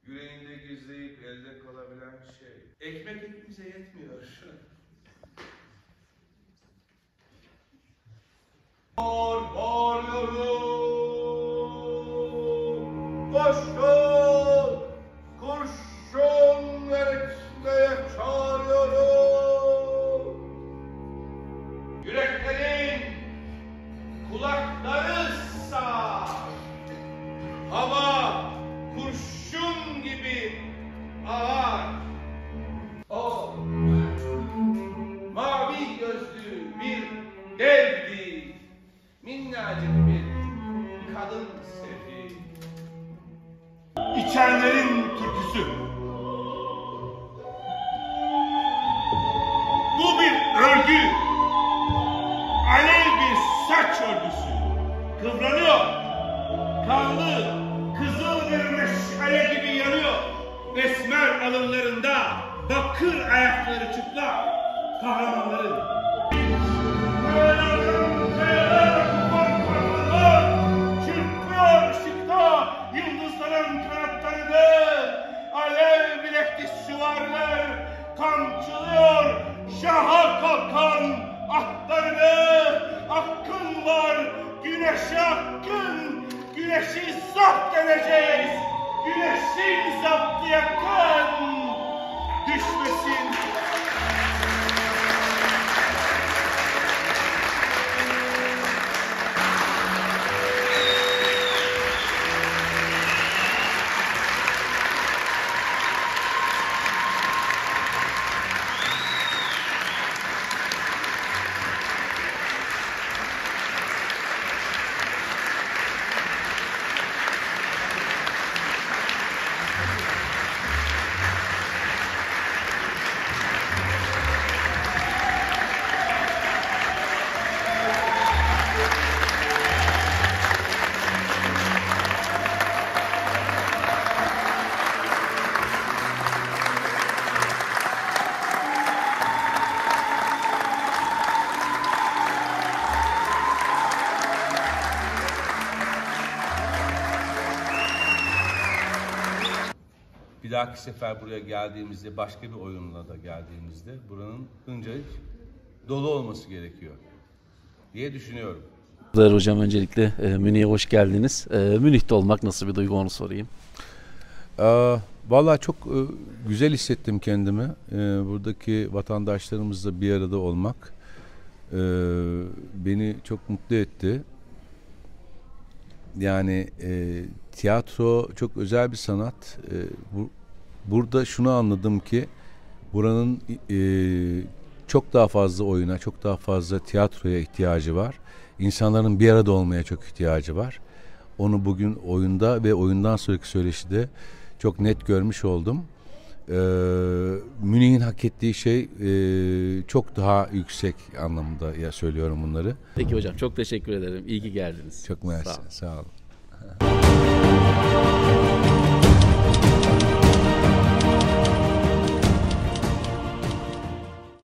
yüreğinde gizleyip elde kalabilen şey. Ekmek hepimize yetmiyor. Bağırıyorum, koşun, kurşun vermeye çağırıyorum. Yüreklerin kulakları sağır, hava kurşun gibi ağır. O mavi gözlü bir devdi, minnacık bir kadın sevdi. İçenlerin türküsü. Bu bir örgü. Alev bir saç örgüsü. Kıvranıyor. Kanlı, kızıl bir meşale gibi yanıyor. Esmer alınlarında bakır ayakları çıplak. Kahramanların. Çırpıyor ışıkta yıldızların kanatlarını. Alev bilekli süvariler kamçılıyor şaha kalkan atlarını. Hakkın var, güneşe hakkın. Güneşi zapt edeceğiz. Güneşin zaptı yakın. Düşmesin. Bir dahaki sefer buraya geldiğimizde, başka bir oyunla da geldiğimizde buranın hınca dolu olması gerekiyor diye düşünüyorum. Hocam öncelikle Münih'e hoş geldiniz. Münih'te olmak nasıl bir duygu onu sorayım. Vallahi çok güzel hissettim kendimi. Buradaki vatandaşlarımızla bir arada olmak beni çok mutlu etti. Yani tiyatro çok özel bir sanat. Burada şunu anladım ki buranın çok daha fazla oyuna, çok daha fazla tiyatroya ihtiyacı var. İnsanların bir arada olmaya çok ihtiyacı var. Onu bugün oyunda ve oyundan sonraki söyleşide çok net görmüş oldum. Münih'in hak ettiği şey çok daha yüksek anlamda ya söylüyorum bunları. Peki hocam çok teşekkür ederim. İyi ki geldiniz. Çok mersi. Sağ olun.